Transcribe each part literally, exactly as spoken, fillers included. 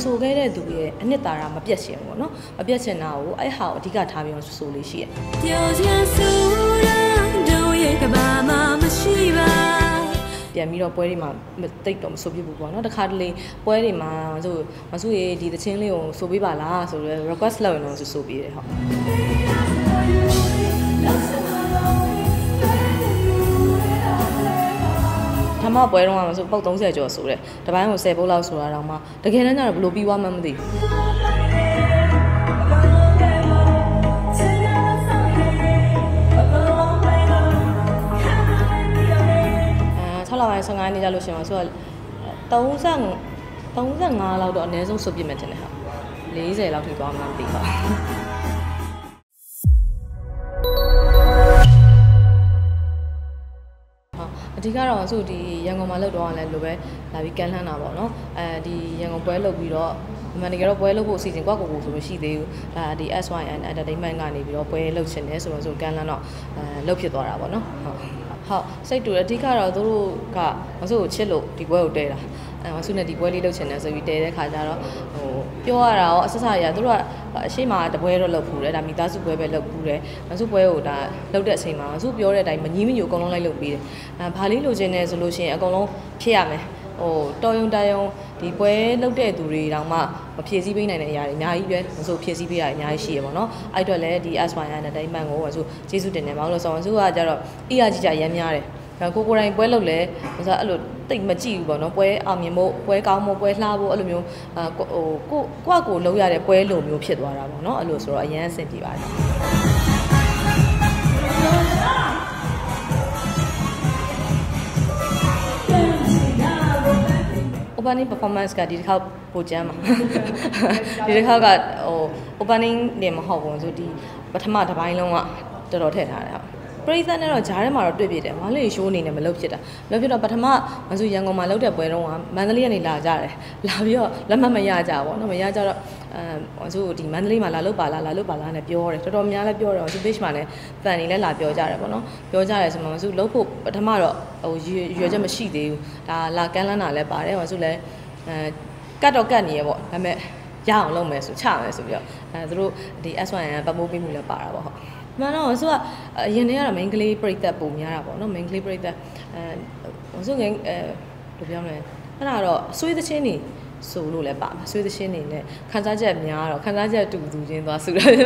ဆိုခဲ့တဲ့သူရဲ့အနှစ်သာရမပြတ်ရှင်ပေါ့နော်မပြတ်ချင်တာကိုအဲ့ဟာကိုအဓိကထားပြီးတော့ဆိုလေးရှိတယ်ပြန်ပြီးတော့ပွဲတွေမှာတိတ်တော့မဆိုပြဘူးပေါ့နော်တခါတလေပွဲတွေမှာဆိုမဆိုရေဒီသချင်းလေးကိုဆိုပေးပါလားဆိုတော့ request လုပ်ရင်တော့ဆိုဆိုပေးတယ်ဟုတ်ထမပွဲတော့မှဆိုပုတ်သုံးဆယ်ကျော်ဆိုတယ်တပိုင်းကိုဆယ်ပုတ်လောက်ဆိုတာတော့မှတကယ်တမ်းကျတော့ဘယ်လိုပြီးသွားမှမသိဘူး၆လပိုင်း၁၅နှစ်ကြာလို့ရှိရင်ဆိုတော့၃၅လောက်တော့အနည်းဆုံးစုပ်ပြစ်မယ်တင်တယ်ဟာ၄၀လောက်ထိသွားမှမသိပါအဓိကတော့ဆိုဒီရန်ကုန်မှာလောက်တော့လည်းလိုပဲလာပြီးကန်လှမ်းတာပေါ့နော်အဲဒီရန်ကုန်ပွဲလုပ်ပြီးတော့ဒီမှာတကယ်တော့ပွဲလုပ်ဖို့အစီအစဉ်ကွက်ကိုကိုဆိုလို့ရှိသေးဘူးဒါဒီ S Y N Entertainment ကနေပြီးတော့ပွဲလုပ်ချင်တယ်ဆိုတော့ဆိုကန်လှမ်းတော့အဲလုပ်ဖြစ်သွားတာပေါ့နော်ဟုတ်ဟုတ်စိတ်တူအဓိကတော့သူတို့ကမဆိုးကိုချစ်လို့ဒီပွဲကိုတဲတာအဲမဆိုးနဲ့ဒီပွဲလေးလုပ်ချင်တယ်ဆိုပြီးတဲတဲ့ခါကျတော့ဟိုပြောရတာရောအဆက်ဆက်ရသူတို့ကအရှိမတပွဲတော့လုပ်ဖူးတယ်ဒါမိသားစုပွဲပဲလုပ်ဖူးတယ်မဆိုးပွဲကိုဒါလုပ်တဲ့အချိန်မှာမဆိုးပြောတဲ့အတိုင်းမငြီးမညိုအကုန်လုံးလိုက်လုပ်ပြီးတယ်အဲဘာလေးလိုချင်တယ်ဆိုလို့ရှိရင်အကုန်လုံးဖြစ်ရမယ်ဟိုတော်ယုံတယုံဒီပွဲလုပ်တဲ့သူတွေတောင်မှမဖြည့်ဆည်းပေးနိုင်တဲ့အရာတွေအများကြီးပဲမဆိုဖြည့်ဆည်းပေးရအများကြီးရှိရပါတော့အဲ့အတွက်လည်းဒီ S Y N Entertainment ကိုဆိုကျေးဇူးတင်တယ်ပါလို့ဆိုတော့ဆိုကကြတော့အေးရကြီးကြရမ်းများတယ်ကိုကိုတိုင်းပွဲလုပ်လဲဆိုတော့အဲ့လိုတိတ်မကြည့်ဘူးပေါ့နော်ပွဲအောင်မြင်ဖို့ပွဲကောင်းဖို့ပွဲလှဖို့အဲ့လိုမျိုးဟိုကိုကိုကိုလုံးရတဲ့ပွဲလိုမျိုးဖြစ်သွားတာပေါ့နော်အဲ့လိုဆိုတော့အရန်အဆင်ပြေပါတယ်opening performance ကဒီတစ်ခါပိုကျမ်းပါဒီတစ်ခါကဟို opening နေမဟုတ်ဘူးဆိုဒီပထမတစ်ပိုင်းလုံးကတော်တော်ထည့်ထားတယ်ဟုတ်ပရိသတ်နဲ့တော့ဂျားထဲမှာတော့တွေ့ပြတယ်မလေးရှိုးအနေနဲ့မလုပ်ဖြစ်တာမလုပ်ဖြစ်တော့ပထမမဆိုရန်ကုန်မှာလုပ်တဲ့ပွဲတော့ကမန္တလေးကနေလာကြတယ်လာပြီးတော့လက်မှတ်မရကြဘူးเนาะမရကြတော့အဲဆိုဒီမန္တလေးမှာလာလုပ်ပါလားလာလုပ်ပါလားနဲ့ပြောတယ်တော်တော်များလည်းပြောတယ်ဆို page မှာလည်း fan တွေလည်းလာပြောကြတယ်ပေါ့နော်ပြောကြတယ်ဆိုမှမဆိုလုပ်ဖို့ပထမတော့ဟိုရွယ်ချက်မရှိသေးဘူးဒါလာကန်းလန်းတာလည်းပါတယ်မဆိုလည်းအဲကတ်တော့ကတ်နေရပေါ့ဒါပေမဲ့ရအောင်လုပ်မယ်ဆိုချမယ်ဆိုပြီးတော့အဲသူတို့ဒီ S Y N ပတ်မိုးပေးမှုလည်းပါတာပေါ့ဟုတ်မှန်တော့ဆိုတော့အရင်တည်းကတော့ main ကလေးပြိသက်ပုံများတာပေါ့နော် main ကလေးပြိသက်အဲဆိုငယ်အဲဘယ်ပြောမလဲအဲ့ဒါတော့ဆွေးသချင်းနေဆိုလို့လည်းပါမှာဆွေးသချင်းနေနဲ့ခန်းစားချက်များတော့ခန်းစားချက်တူတူချင်းသွားဆိုတော့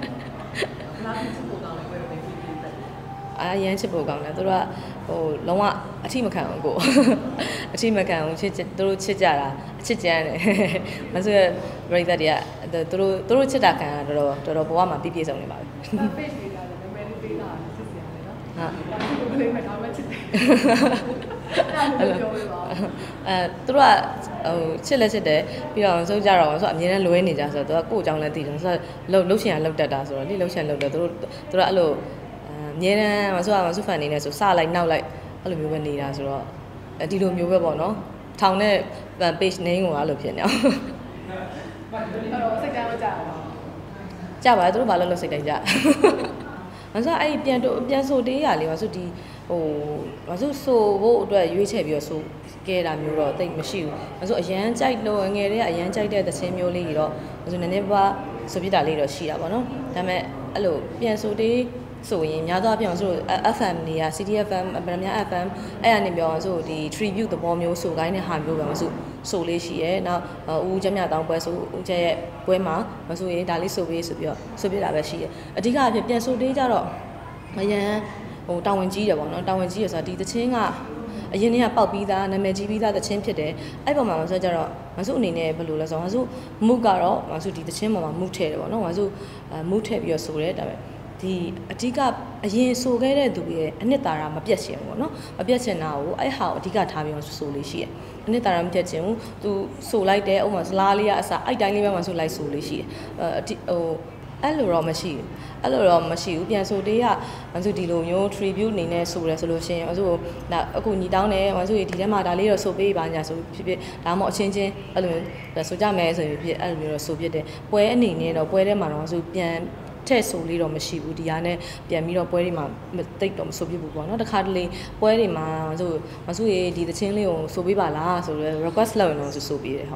အာရမ်းချစ်ဖို့ကောင်းတယ်သူတို့ကဟိုလုံးဝအထိမခံဘူးကိုအထိမခံဘူးချစ်သူတို့ချစ်ကြတာအချစ်ကြမ်းတယ်မဆိုရပရိသတ်တွေကသူတို့သူတို့ချစ်တာခံတာတော်တော်တော်တော်ဘဝမှာပြည့်ပြည့်စုံနေပါပြီပေးပေးတာလည်းမဲလေးပေးတာချစ်စရာလေနော်ဟုတ်ဒါကလေးမဲ့တော့မချစ်တယ်အဲ့လိုပြောလို့ပါအဲသူတို့ကဟိုချစ်လက်ချစ်တယ်ပြီးတော့ဆိုကြတော့ဆိုအမြဲတမ်းလွဲနေကြဆိုတော့သူကကိုယ့်အကြောင်းလည်းသိတယ်ဆိုတော့လှုပ်လှုပ်ရှင်ရလှုပ်တတ်တာဆိုတော့လေလှုပ်ရှင်လှုပ်တယ်သူတို့သူတို့အဲ့လိုအမြဲတမ်းမဆိုးမဆိုးဖန်နေနေဆိုစလိုက်နောက်လိုက်အဲ့လိုမျိုးပဲနေတာဆိုတော့ဒီလိုမျိုးပဲပေါ့နော်ထောင်တဲ့ page name ကိုအဲ့လိုဖြစ်နေအောင်အဲ့တော့စိတ်တိုင်းမကြဘူးကြပါသူတို့ဘာလို့လို့စိတ်တိုင်းကြမဆိုးအဲ့ပြန်တော့ပြန်ဆိုတေးရလေးပါဆိုဒီဟိုမဆိုးဆိုဖို့အတွက်ရွေးချယ်ပြီးတော့ဆိုကဲတာမျိုးတော့တိတ်မရှိဘူးမဆိုးအရန်ကြိုက်လို့ငယ်တည်းကအရန်ကြိုက်တဲ့သချင်းမျိုးလေးကြီးတော့မဆိုးနည်းနည်းပါဆိုပြတာလေးတော့ရှိတာပေါ့နော်ဒါပေမဲ့အဲ့လိုပြန်ဆိုတေးဆိုရင်များသောအားဖြင့်ဆို F M တွေက C D F M ဗမာ F M အဲ့ရနေပြောဆိုဒီ tribute သဘောမျိုးဆိုခိုင်းတဲ့ဟာမျိုးပဲမဆိုဆိုလေးရှိရဲနောက်ဦးကျမြတောင်းပွဲဆိုဦးကျရဲ့ပွဲမှာမဆိုရင်ဒါလေးဆိုပေးဆိုပြီးတော့ဆိုပြတာပဲရှိရဲအဓိကအဖြစ်ပြန်ဆိုသေးကြတော့အရန်ဟိုတာဝန်ကြီးတယ်ပေါ့နော်တာဝန်ကြီးရဆိုတော့ဒီသချင်းကအရင်ကပေါက်ပြီးသားနာမည်ကြီးပြီးသားသချင်းဖြစ်တယ်အဲ့ပေါ်မှာမဆိုကြတော့မဆိုအနေနဲ့ဘယ်လိုလဲဆိုတော့မဆိုမုကတော့မဆိုဒီသချင်းပေါ်မှာမုထည့်တယ်ပေါ့နော်မဆိုမုထည့်ပြီးတော့ဆိုတယ်ဒါပေမဲ့ဒီအဓိကအရင်ဆိုခဲ့တဲ့သူရဲ့အနှစ်သာရမပြတ်ရှင်ဘူးပေါ့နော်မပြတ်ချင်တာကိုအဲ့ဟာကိုအဓိကထားပြီးတော့ဆိုလေးရှိတယ်အနှစ်သာရမပြတ်ချင်ဘူးသူဆိုလိုက်တဲ့ဥပမာဇလားလေးကအစအဲ့တိုင်းလေးပဲမှဆိုလိုက်ဆိုလေးရှိတယ်အဲဟိုအဲ့လိုတော့မရှိဘူးအဲ့လိုတော့မရှိဘူးပြန်ဆိုတေးကမဆိုဒီလိုမျိုး tribute အနေနဲ့ဆိုရဲဆိုလို့ရှိရင်မဆိုဒါအခုညီတောင်းတယ်မဆိုဒီထဲမှာဒါလေးတော့ဆိုပေးပါညာဆိုဖြစ်ဖြစ်ဒါမှမဟုတ်အချင်းချင်းအဲ့လိုမျိုးဆိုကြမယ်ဆိုရင်ဖြစ်အဲ့လိုမျိုးတော့ဆိုဖြစ်တယ်ပွဲအနေနဲ့တော့ပွဲထဲမှာတော့မဆိုပြန်ထဲ့ဆိုလေးတော့မရှိဘူးဒီဟာနဲ့ပြန်ပြီးတော့ပွဲတွေမှာတိတ်တော့မဆိုပြဘူးပေါ့နော်တခါတလေပွဲတွေမှာဆိုမဆိုရေဒီသချင်းလေးကိုဆိုပေးပါလားဆိုတော့ request လုပ်ရင်တော့ဆိုဆိုပေးတယ်ဟုတ်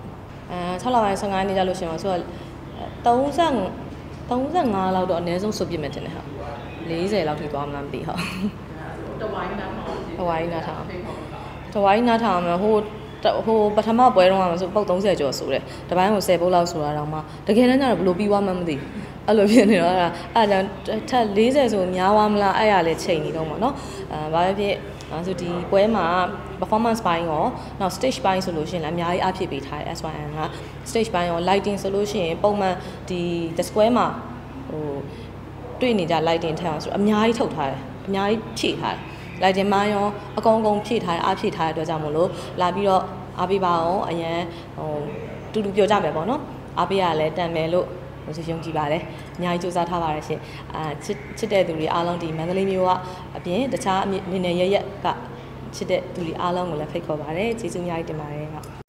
အဲ6လပိုင်း15ရက်နေ့ကြလို့ရှိရင်ဆိုတော့30 35လောက်တော့အနည်းဆုံးစုပ်ပြစ်မယ်တင်တယ်ဟုတ်40လောက်ထိသွားမှန်းမသိဟုတ်တဝိုင်းနားထောင်တဝိုင်းနားထောင်တဝိုင်းနားထောင်မှာဟိုဟိုပထမပွဲတော့မှာဆိုပုတ်30ကျော်ဆိုတယ်တပိုင်းကို10ပုတ်လောက်ဆိုတာတော့မှတကယ်တမ်းကျတော့ဘယ်လိုပြီးသွားမှန်းမသိအဲ့လိုဖြစ်နေတော့အဲ့ဒါအဲ့ဒါထက်40ဆိုများသွားမလားအဲ့ရလဲချိန်နေတော့မှာเนาะအဲဘာပဲဖြစ်အဲဆိုဒီပွဲမှာ performance ပိုင်းရောနောက် stage ပိုင်းဆိုလို့ရှိရင်လည်းအများကြီးအဖြစ်ပေးထားတယ် S Y N က stage ပိုင်းရော lighting ဆိုလို့ရှိရင်ပုံမှန်ဒီ the square မှာဟိုတွေ့နေကြ lighting ထက်အောင်ဆိုအများကြီးထုတ်ထားတယ်အများကြီးဖြည့်ထားတယ်lighting မှာရောအကုန်အကုန်ဖြည့်ထားတယ်အဖြည့်ထားတဲ့အတွက်ကြောင့်မို့လို့လာပြီးတော့အားပေးပါအောင်အရန်ဟိုတူတူပြောကြမယ်ပေါ့နော်အားပေးရလဲတန်မယ်လို့ဟိုယုံကြည်ပါတယ်အများကြီးစူးစမ်းထားပါတယ်ရှင်အာချစ်ချစ်တဲ့သူတွေအားလုံးဒီမန္တလေးမျိုးကအပြင်တခြားနေနေရရကချစ်တဲ့သူတွေအားလုံးကိုလည်းဖိတ်ခေါ်ပါတယ်ကျေးဇူးအများကြီးတင်ပါတယ်ဟုတ်